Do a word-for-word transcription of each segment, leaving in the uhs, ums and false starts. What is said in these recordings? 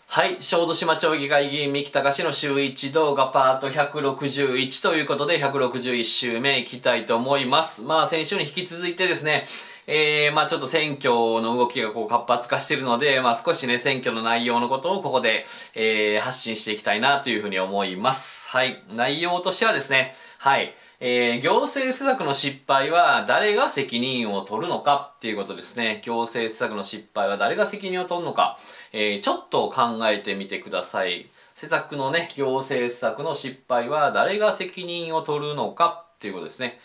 はい。小豆島町議会議員三木隆の週一動画パートひゃくろくじゅういちということでひゃくろくじゅういち週目いきたいと思います。まあ先週に引き続いてですね、えー、まあちょっと選挙の動きがこう活発化しているので、まあ少しね、選挙の内容のことをここで、えー、発信していきたいなというふうに思います。はい。内容としてはですね、はい。えー、行政施策の失敗は誰が責任を取るのかっていうことですね。行政施策の失敗は誰が責任を取るのか、えー、ちょっと考えてみてください。施策のね、行政施策の失敗は誰が責任を取るのかっていうことですね。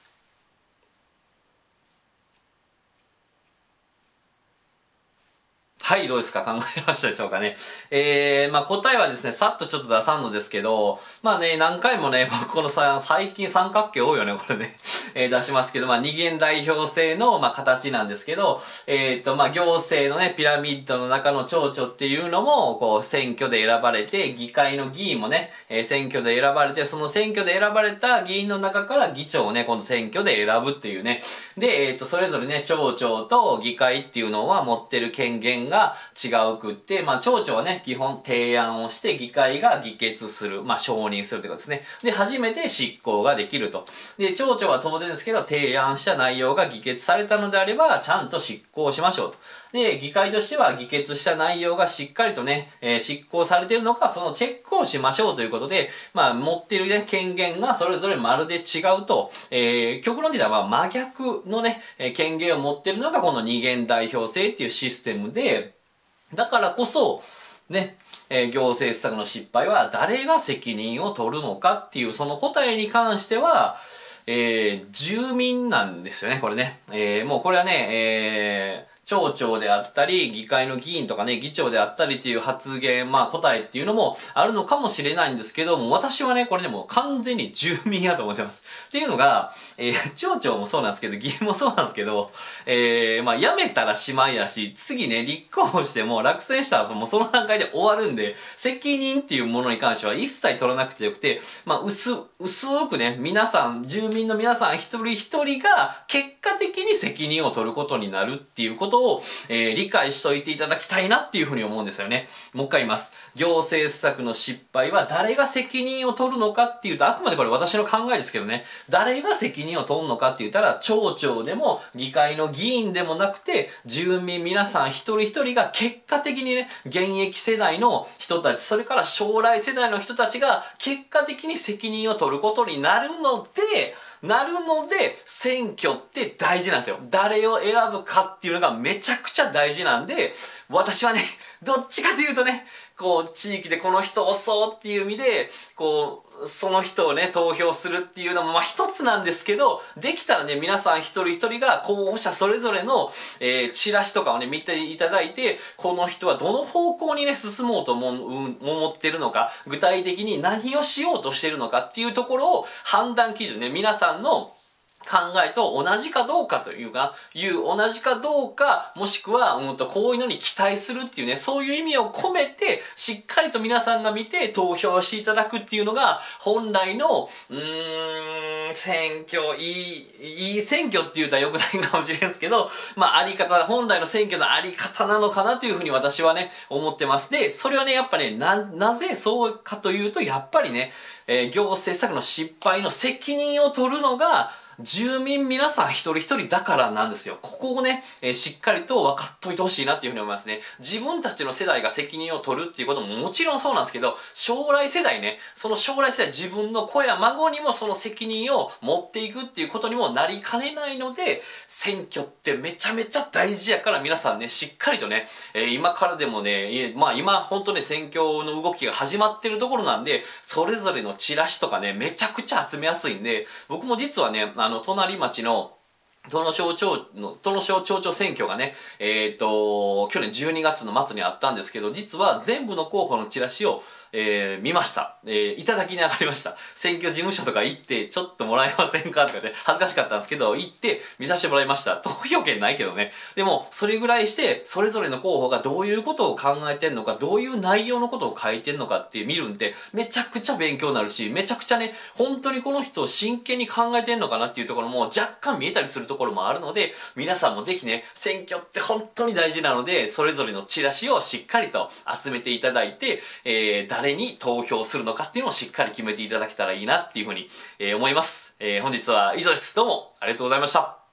はい、どうですか？考えましたでしょうかね。えー、まあ答えはですね、さっとちょっと出さんのですけど、まあね、何回もね、僕このさ、最近三角形多いよね、これね。えー、出しますけど、まあ二元代表制の、まあ形なんですけど、えっと、まあ行政のね、ピラミッドの中の町長っていうのも、こう、選挙で選ばれて、議会の議員もね、えー、選挙で選ばれて、その選挙で選ばれた議員の中から議長をね、今度選挙で選ぶっていうね。で、えっと、それぞれね、町長と議会っていうのは持ってる権限が違うくって、まあ、町長はね、基本提案をして議会が議決する、まあ、承認するということですね。で、初めて執行ができると。で、町長は当然ですけど、提案した内容が議決されたのであれば、ちゃんと執行しましょうと。で、議会としては議決した内容がしっかりとね、えー、執行されているのか、そのチェックをしましょうということで、まあ、持っているね、権限がそれぞれまるで違うと、えー、極論で言えば真逆のね、権限を持っているのがこの二元代表制っていうシステムで、だからこそ、ね、えー、行政施策の失敗は誰が責任を取るのかっていうその答えに関しては、えー、住民なんですよね、これね。えー、もうこれはね、えー、町長であったり、議会の議員とかね、議長であったりっていう発言、まあ答えっていうのもあるのかもしれないんですけども、私はね、これでも完全に住民やと思ってます。っていうのが、えー、町長もそうなんですけど、議員もそうなんですけど、えー、まあ辞めたらしまいやし、次ね、立候補しても落選したらもうその段階で終わるんで、責任っていうものに関しては一切取らなくてよくて、まあ薄、薄くね、皆さん、住民の皆さん一人一人が結果的に責任を取ることになるっていうことを、えー、理解しといていただきたいなっていうふうに思うんですよね。もう一回言います。行政施策の失敗は誰が責任を取るのかっていうと、あくまでこれ私の考えですけどね、誰が責任を取るのかって言ったら、町長でも議会の議員でもなくて、住民皆さん一人一人が結果的にね、現役世代の人たち、それから将来世代の人たちが結果的に責任を取ることになるので、なるので、選挙って大事なんですよ。誰を選ぶかっていうのがめちゃくちゃ大事なんで、私はね、どっちかというとね、こう、地域でこの人を押そうっていう意味で、こう、その人をね、投票するっていうのも、まあ一つなんですけど、できたらね、皆さん一人一人が候補者それぞれの、えー、チラシとかをね、見ていただいて、この人はどの方向にね、進もうと思う、思ってるのか、具体的に何をしようとしてるのかっていうところを判断基準ね、皆さんの考えと同じかどうかというか、いう同じかどうか、もしくは、うんと、こういうのに期待するっていうね、そういう意味を込めて、しっかりと皆さんが見て投票していただくっていうのが、本来の、うーん、選挙、いい、いい選挙って言うとは良くないかもしれんですけど、まあ、あり方、本来の選挙のあり方なのかなというふうに私はね、思ってます。で、それはね、やっぱね、な、なぜそうかというと、やっぱりね、えー、行政策の失敗の責任を取るのが、住民皆さん一人一人だからなんですよ。ここをね、えー、しっかりと分かっといてほしいなっていうふうに思いますね。自分たちの世代が責任を取るっていうことももちろんそうなんですけど、将来世代ね、その将来世代自分の子や孫にもその責任を持っていくっていうことにもなりかねないので、選挙ってめちゃめちゃ大事やから皆さんね、しっかりとね、えー、今からでもね、まあ今本当に選挙の動きが始まってるところなんで、それぞれのチラシとかね、めちゃくちゃ集めやすいんで、僕も実はね、あの、隣町の、殿省庁の、殿省町長選挙がね、えっと、去年じゅうにがつの末にあったんですけど、実は全部の候補のチラシを、 えー、見ました。えー、いただきに上がりました。選挙事務所とか行って、ちょっともらえませんかとかで、恥ずかしかったんですけど、行って見させてもらいました。投票権ないけどね。でも、それぐらいして、それぞれの候補がどういうことを考えてんのか、どういう内容のことを書いてんのかって見るんで、めちゃくちゃ勉強になるし、めちゃくちゃね、本当にこの人を真剣に考えてんのかなっていうところも若干見えたりするところもあるので、皆さんもぜひね、選挙って本当に大事なので、それぞれのチラシをしっかりと集めていただいて、えー、誰に投票するのかっていうのをしっかり決めていただけたらいいなっていうふうに、えー、思います。えー、本日は以上です。どうもありがとうございました。